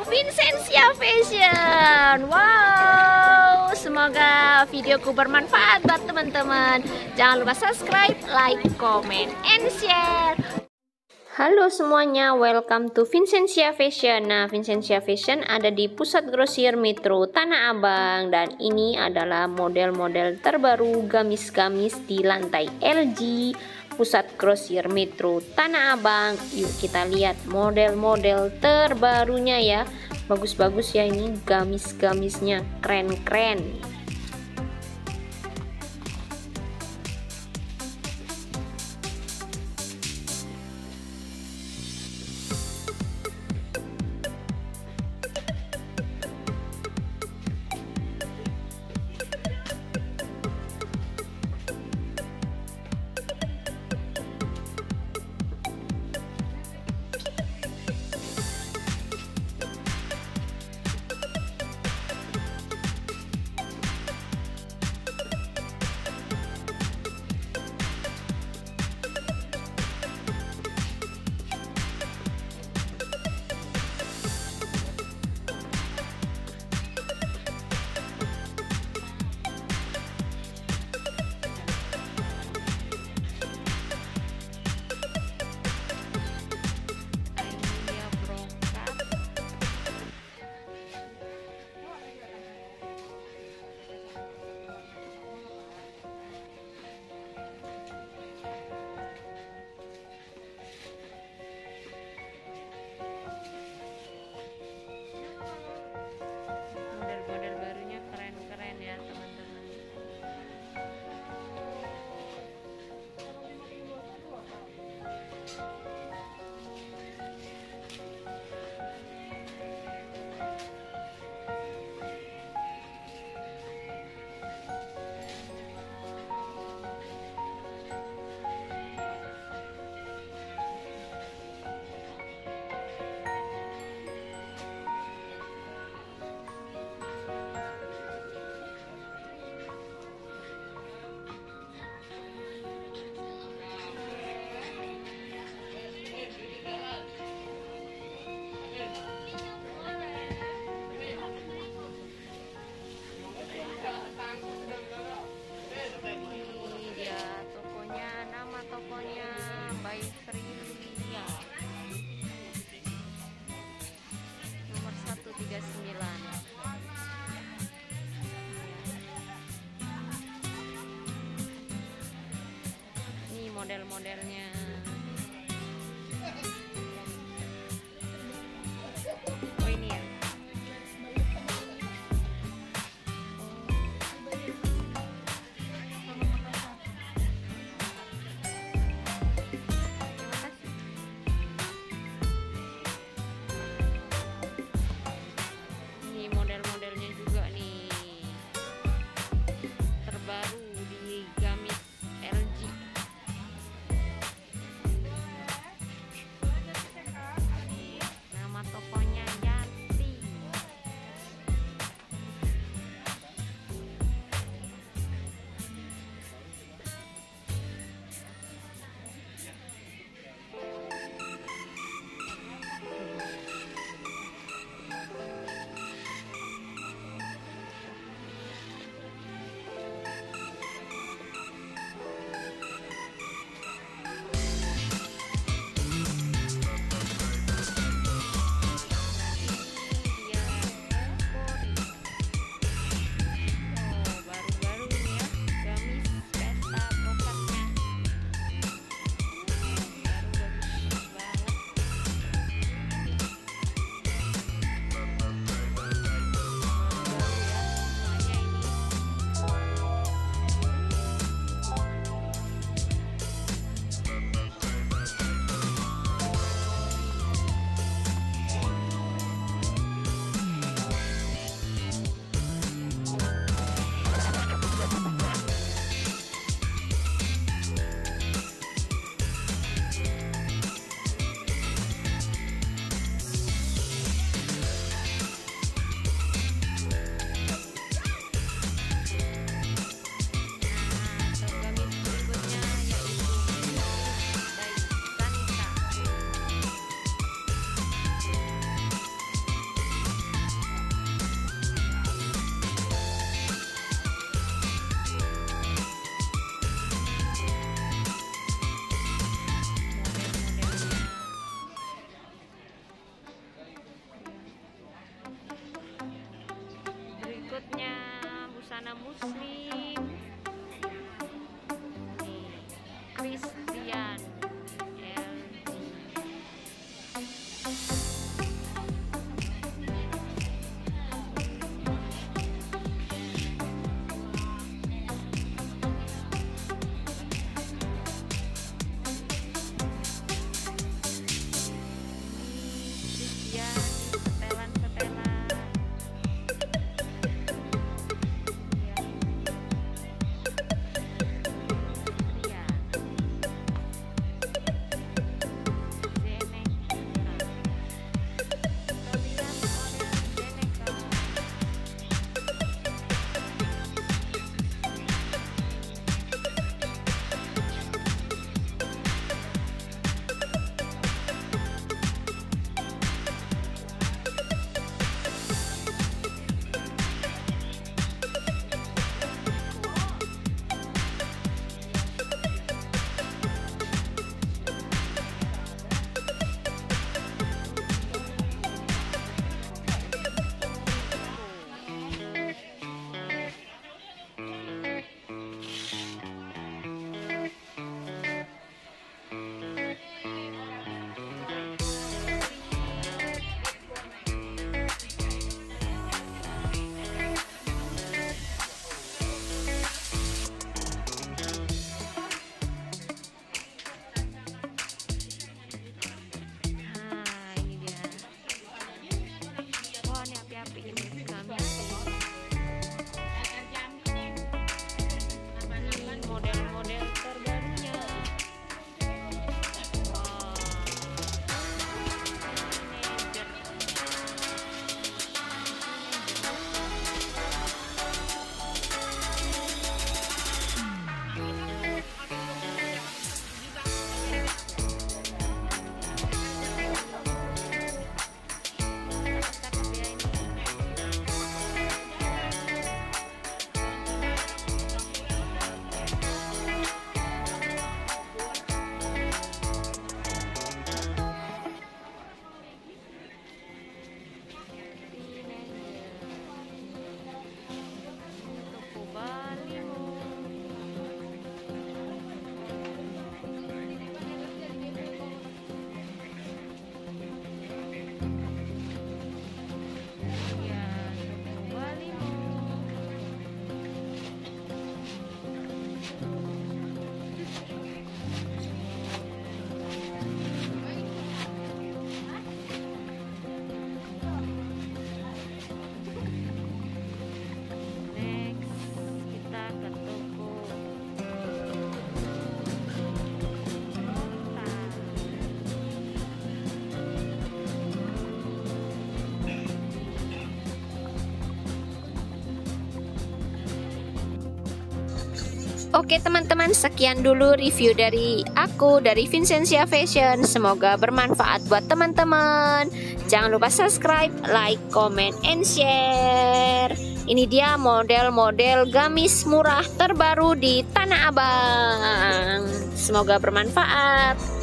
Vincentia Fashion. Wow, semoga videoku bermanfaat buat teman-teman. Jangan lupa subscribe, like, comment, and share. Halo semuanya, welcome to Vincentia Fashion. Nah, Vincentia Fashion ada di Pusat Grosir Metro Tanah Abang, dan ini adalah model-model terbaru gamis-gamis di lantai LG Pusat Grosir Metro Tanah Abang. Yuk kita lihat model-model terbarunya ya. Bagus-bagus ya, ini gamis-gamisnya keren-keren. Tokonya by Frilia nomor 139. Ini model-modelnya. Oh ini ya. Model-modelnya juga nih terbaru di gamis LG. celana muslim. Nih, Christian LG. Model-model terbarunya. Oke teman-teman, sekian dulu review dari aku, dari Vincentia Fashion. Semoga bermanfaat buat teman-teman. Jangan lupa subscribe, like, comment, and share. Ini dia model-model gamis murah terbaru di Tanah Abang. Semoga bermanfaat.